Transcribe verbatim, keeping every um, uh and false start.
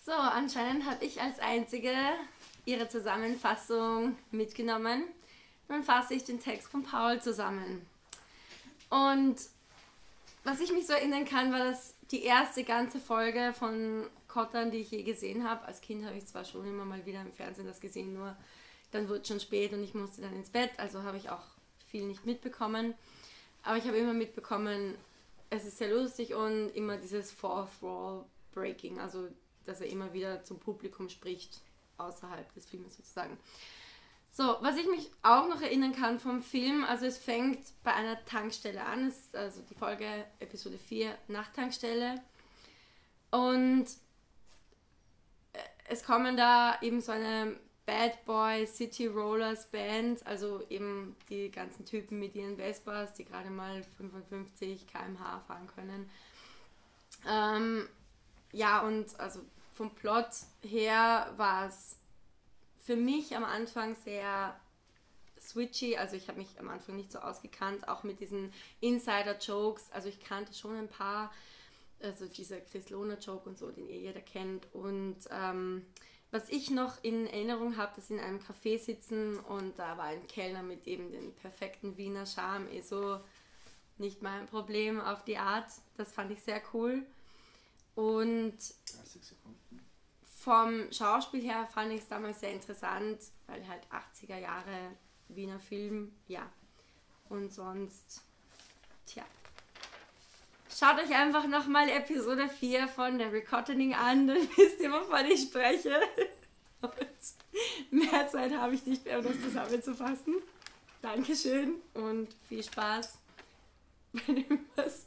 So, anscheinend habe ich als Einzige ihre Zusammenfassung mitgenommen. Nun fasse ich den Text von Paul zusammen. Und was ich mich so erinnern kann, war das die erste ganze Folge von Kottern, die ich je gesehen habe. Als Kind habe ich zwar schon immer mal wieder im Fernsehen das gesehen, nur dann wurde es schon spät und ich musste dann ins Bett, also habe ich auch viel nicht mitbekommen. Aber ich habe immer mitbekommen, es ist sehr lustig und immer dieses Fourth Wall Breaking, also dass er immer wieder zum Publikum spricht, außerhalb des Films sozusagen. So, was ich mich auch noch erinnern kann vom Film, also es fängt bei einer Tankstelle an, es ist also die Folge Episode vier, Nachttankstelle. Und es kommen da eben so eine Bad Boy City Rollers Band, also eben die ganzen Typen mit ihren Vespas, die gerade mal fünfundfünfzig Kilometer pro Stunde fahren können. Ähm, ja, und also vom Plot her war es für mich am Anfang sehr switchy, also ich habe mich am Anfang nicht so ausgekannt, auch mit diesen Insider-Jokes, also ich kannte schon ein paar, also dieser Chris Lohner-Joke und so, den eh jeder kennt. Und ähm, was ich noch in Erinnerung habe, dass sie in einem Café sitzen und da war ein Kellner mit eben den perfekten Wiener Charme, eh so nicht mein Problem auf die Art, das fand ich sehr cool. Und dreißig Sekunden. Vom Schauspiel her fand ich es damals sehr interessant, weil halt achtziger Jahre Wiener Film, ja. Und sonst, tja. Schaut euch einfach nochmal Episode vier von der Recottening an, dann wisst ihr, wovon ich spreche. Und mehr Zeit habe ich nicht mehr, um das zusammenzufassen. Dankeschön und viel Spaß, wenn ihr was